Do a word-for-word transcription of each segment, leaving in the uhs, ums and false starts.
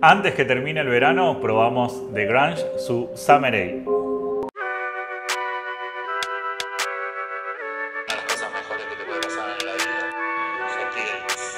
Antes que termine el verano, probamos de Grange su Summer Ale. Una de las cosas mejores que te puede pasar en la vida. Happy Days.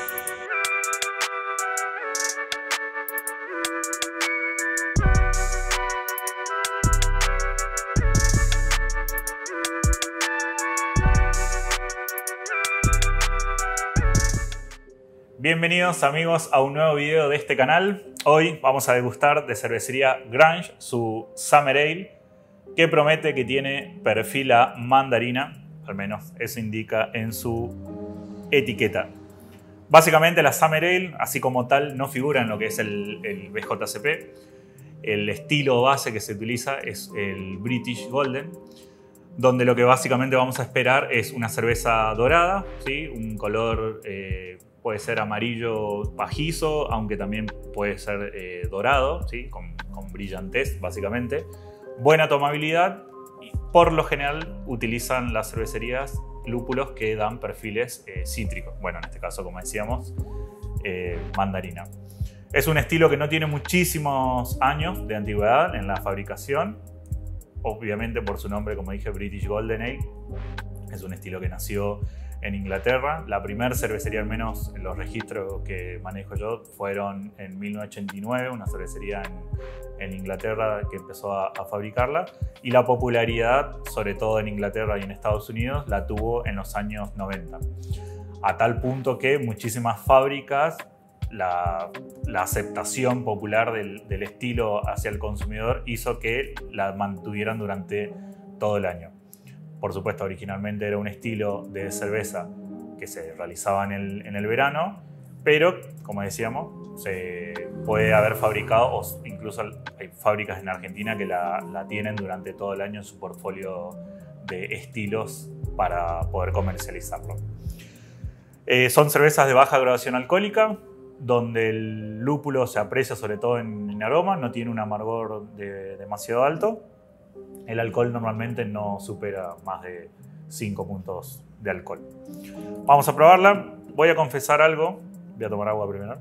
Bienvenidos amigos a un nuevo video de este canal. Hoy vamos a degustar de cervecería Grange su Summer Ale, que promete que tiene perfil a mandarina, al menos eso indica en su etiqueta. Básicamente la Summer Ale, así como tal, no figura en lo que es el, el B J C P. El estilo base que se utiliza es el British Golden, donde lo que básicamente vamos a esperar es una cerveza dorada, ¿sí? Un color eh, puede ser amarillo pajizo, aunque también puede ser eh, dorado, ¿sí? con, con brillantez básicamente. Buena tomabilidad y por lo general utilizan las cervecerías lúpulos que dan perfiles eh, cítricos. Bueno, en este caso, como decíamos, eh, mandarina. Es un estilo que no tiene muchísimos años de antigüedad en la fabricación. Obviamente por su nombre, como dije, British Golden Ale. Es un estilo que nació en Inglaterra. La primera cervecería, al menos en los registros que manejo yo, fueron en mil novecientos ochenta y nueve, una cervecería en, en Inglaterra que empezó a, a fabricarla. Y la popularidad, sobre todo en Inglaterra y en Estados Unidos, la tuvo en los años noventa. A tal punto que muchísimas fábricas, La, la aceptación popular del, del estilo hacia el consumidor hizo que la mantuvieran durante todo el año. Por supuesto, originalmente era un estilo de cerveza que se realizaba en el, en el verano, pero, como decíamos, se puede haber fabricado, o incluso hay fábricas en Argentina que la, la tienen durante todo el año en su portfolio de estilos para poder comercializarlo. Eh, son cervezas de baja graduación alcohólica, donde el lúpulo se aprecia sobre todo en, en aroma, no tiene un amargor de, demasiado alto. El alcohol normalmente no supera más de cinco puntos de alcohol. Vamos a probarla. Voy a confesar algo. Voy a tomar agua primero.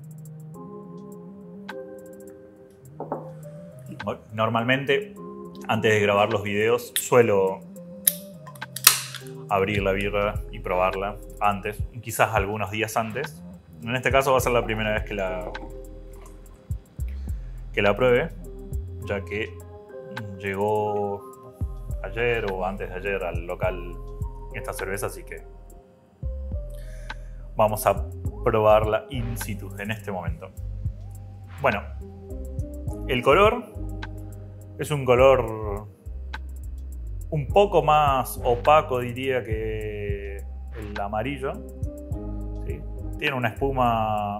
Normalmente, antes de grabar los videos, suelo abrir la birra y probarla antes, quizás algunos días antes. En este caso va a ser la primera vez que la, que la pruebe, ya que llegó ayer o antes de ayer al local esta cerveza, así que vamos a probarla in situ en este momento. Bueno, el color es un color un poco más opaco, diría, que el amarillo. Tiene una espuma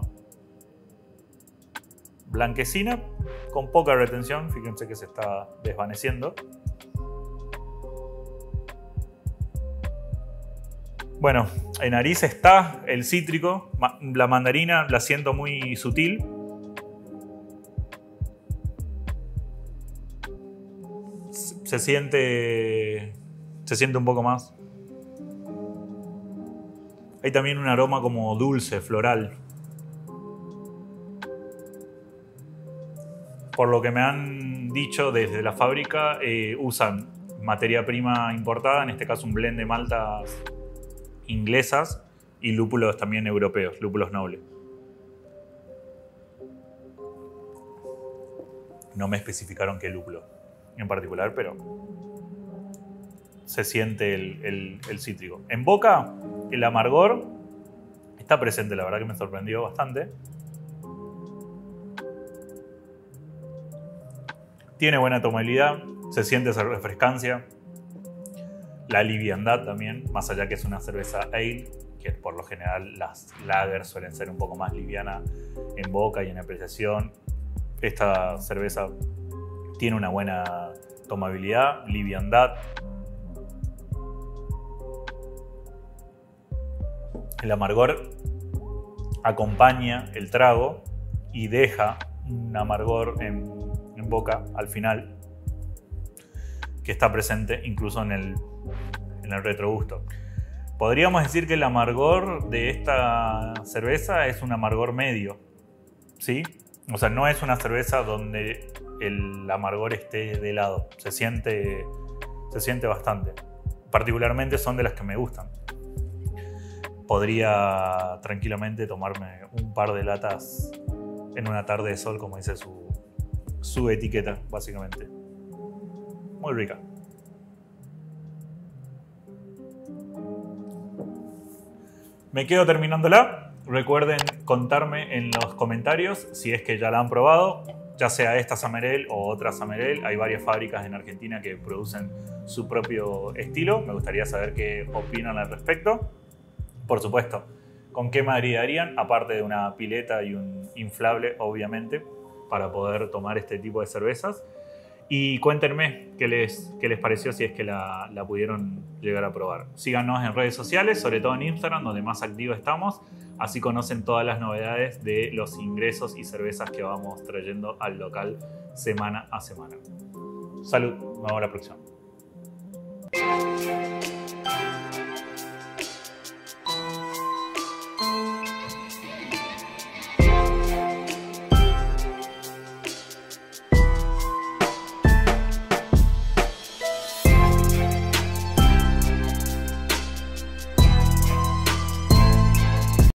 blanquecina con poca retención. Fíjense que se está desvaneciendo. Bueno, en nariz está el cítrico. La mandarina la siento muy sutil. Se siente, se siente un poco más. Hay también un aroma como dulce, floral. Por lo que me han dicho desde la fábrica, eh, usan materia prima importada, en este caso un blend de maltas inglesas y lúpulos también europeos, lúpulos nobles. No me especificaron qué lúpulo en particular, pero se siente el, el, el cítrico. En boca, el amargor está presente, la verdad que me sorprendió bastante. Tiene buena tomabilidad, se siente esa refrescancia. La liviandad también, más allá que es una cerveza ale, que por lo general las lagers suelen ser un poco más livianas en boca y en apreciación. Esta cerveza tiene una buena tomabilidad, liviandad. El amargor acompaña el trago y deja un amargor en, en boca al final, que está presente incluso en el, en el retrogusto. Podríamos decir que el amargor de esta cerveza es un amargor medio, ¿sí? O sea, no es una cerveza donde el amargor esté de lado. Se siente, se siente bastante. Particularmente son de las que me gustan. Podría tranquilamente tomarme un par de latas en una tarde de sol, como dice su, su etiqueta, básicamente. Muy rica. Me quedo terminándola. Recuerden contarme en los comentarios si es que ya la han probado, ya sea esta Summer Ale o otra Summer Ale. Hay varias fábricas en Argentina que producen su propio estilo. Me gustaría saber qué opinan al respecto. Por supuesto, ¿con qué madridarían? Aparte de una pileta y un inflable, obviamente, para poder tomar este tipo de cervezas. Y cuéntenme qué les, qué les pareció si es que la, la pudieron llegar a probar. Síganos en redes sociales, sobre todo en Instagram, donde más activos estamos. Así conocen todas las novedades de los ingresos y cervezas que vamos trayendo al local semana a semana. Salud, nos vemos la próxima.